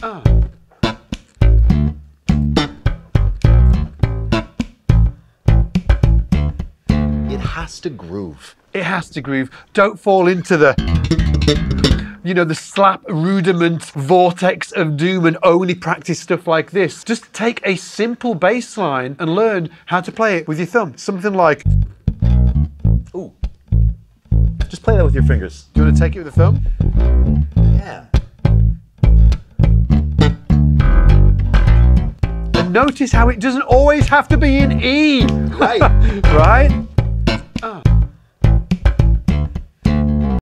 It has to groove. It has to groove. Don't fall into the, you know, the slap rudiment vortex of doom and only practice stuff like this. Just take a simple bass line and learn how to play it with your thumb. Something like, Ooh. Just play that with your fingers. do you want to take it with the thumb? Yeah. And notice how it doesn't always have to be in E. Right. Right?